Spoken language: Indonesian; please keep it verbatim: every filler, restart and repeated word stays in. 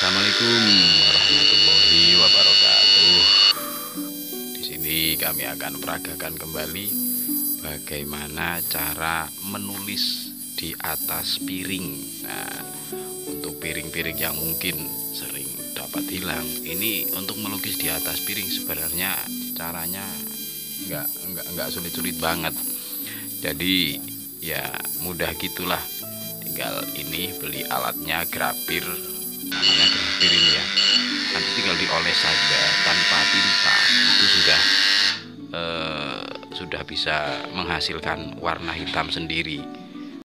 Assalamualaikum warahmatullahi wabarakatuh. Di sini kami akan peragakan kembali bagaimana cara menulis di atas piring. Nah, untuk piring-piring yang mungkin sering dapat hilang, ini untuk melukis di atas piring sebenarnya caranya nggak nggak nggak sulit-sulit banget. Jadi ya mudah gitulah. Tinggal ini beli alatnya, grafir, namanya grafir ini ya. Nanti tinggal dioles saja tanpa tinta, itu sudah eh, sudah bisa menghasilkan warna hitam sendiri.